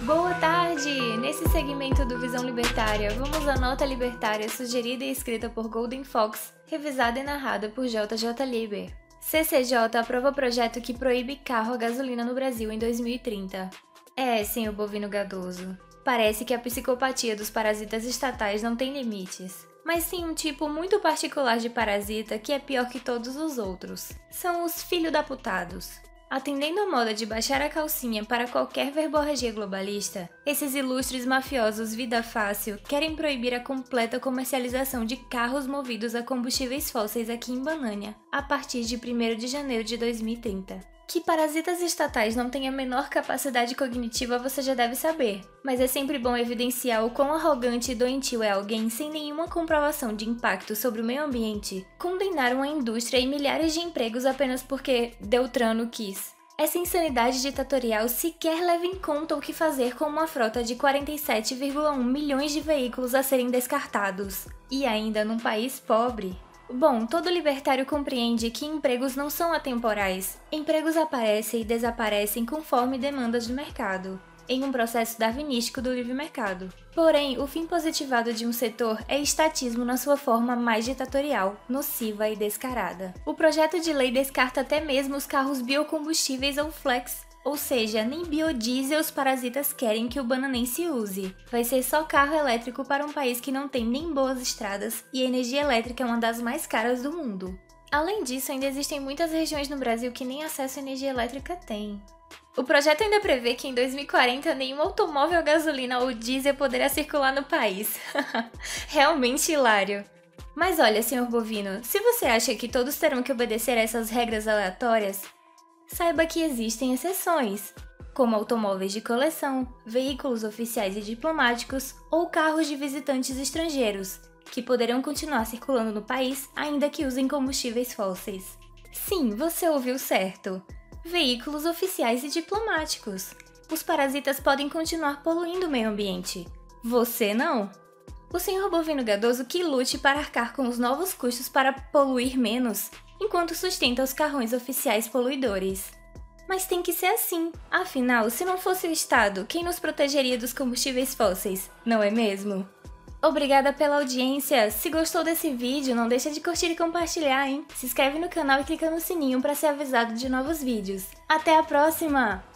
Boa tarde! Nesse segmento do Visão Libertária, vamos à nota libertária sugerida e escrita por Golden Fox, revisada e narrada por JJ Lieber. CCJ aprova projeto que proíbe carro a gasolina no Brasil em 2030. Senhor Bovino Gadoso. Parece que a psicopatia dos parasitas estatais não tem limites. Mas sim um tipo muito particular de parasita que é pior que todos os outros. São os filho-da-putados. Atendendo à moda de baixar a calcinha para qualquer verborragia globalista, esses ilustres mafiosos vida fácil querem proibir a completa comercialização de carros movidos a combustíveis fósseis aqui em Banânia, a partir de 1º de janeiro de 2030. Que parasitas estatais não têm a menor capacidade cognitiva você já deve saber, mas é sempre bom evidenciar o quão arrogante e doentio é alguém sem nenhuma comprovação de impacto sobre o meio ambiente condenar uma indústria e milhares de empregos apenas porque Deltrano quis. Essa insanidade ditatorial sequer leva em conta o que fazer com uma frota de 47,1 milhões de veículos a serem descartados, e ainda num país pobre. Bom, todo libertário compreende que empregos não são atemporais. Empregos aparecem e desaparecem conforme demandas do mercado, em um processo darwinístico do livre mercado. Porém, o fim positivado de um setor é estatismo na sua forma mais ditatorial, nociva e descarada. O projeto de lei descarta até mesmo os carros biocombustíveis ou flex, ou seja, nem biodiesel os parasitas querem que o bananense use. Vai ser só carro elétrico para um país que não tem nem boas estradas e a energia elétrica é uma das mais caras do mundo. Além disso, ainda existem muitas regiões no Brasil que nem acesso à energia elétrica têm. O projeto ainda prevê que em 2040 nenhum automóvel a gasolina ou diesel poderá circular no país. Realmente hilário. Mas olha, senhor bovino, se você acha que todos terão que obedecer a essas regras aleatórias, saiba que existem exceções, como automóveis de coleção, veículos oficiais e diplomáticos ou carros de visitantes estrangeiros, que poderão continuar circulando no país ainda que usem combustíveis fósseis. Sim, você ouviu certo. Veículos oficiais e diplomáticos. Os parasitas podem continuar poluindo o meio ambiente. Você não. O senhor bovino gadoso que lute para arcar com os novos custos para poluir menos, enquanto sustenta os carrões oficiais poluidores. Mas tem que ser assim. Afinal, se não fosse o Estado, quem nos protegeria dos combustíveis fósseis, não é mesmo? Obrigada pela audiência! Se gostou desse vídeo, não deixa de curtir e compartilhar, hein? Se inscreve no canal e clica no sininho para ser avisado de novos vídeos. Até a próxima!